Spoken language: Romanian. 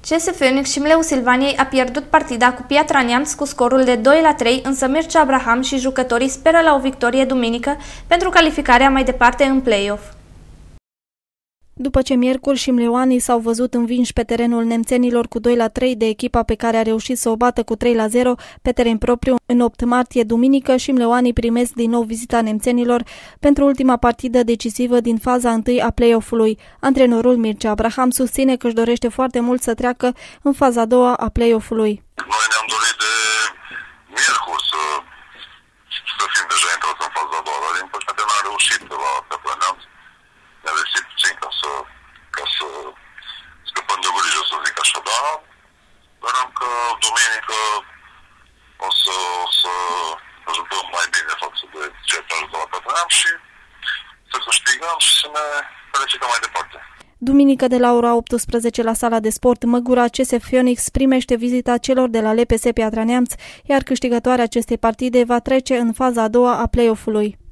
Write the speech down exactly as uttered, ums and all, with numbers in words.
C S Phoenix Șimleu Silvaniei a pierdut partida cu Piatra Neamț cu scorul de doi la trei, însă Mircea Abraham și jucătorii speră la o victorie duminică pentru calificarea mai departe în play-off. După ce miercuri șimleuanii s-au văzut învinși pe terenul nemțenilor cu doi la trei de echipa pe care a reușit să o bată cu trei la zero pe teren propriu, în opt martie, duminică, șimleuanii primesc din nou vizita nemțenilor pentru ultima partidă decisivă din faza întâi a play-off-ului. Antrenorul Mircea Abraham susține că își dorește foarte mult să treacă în faza a doua a play-off-ului. Noi ne-am dorit de miercuri să, să fim deja intrați în faza a doua, dar din păcate n-am reușit la Piatra Neamț. Ne-a lipsit puțin ca să, ca să scăpăm de grijă, să zic așa, dar sperăm că duminică o să, o să ajutăm mai bine față de ceea ce a ajutat la Piatra Neamț și să câștigăm și să ne felicităm mai departe. Duminică de la ora optsprezece la sala de sport Măgura, C S Phoenix primește vizita celor de la L P S Piatra Neamț, iar câștigătoarea acestei partide va trece în faza a doua a play-off-ului.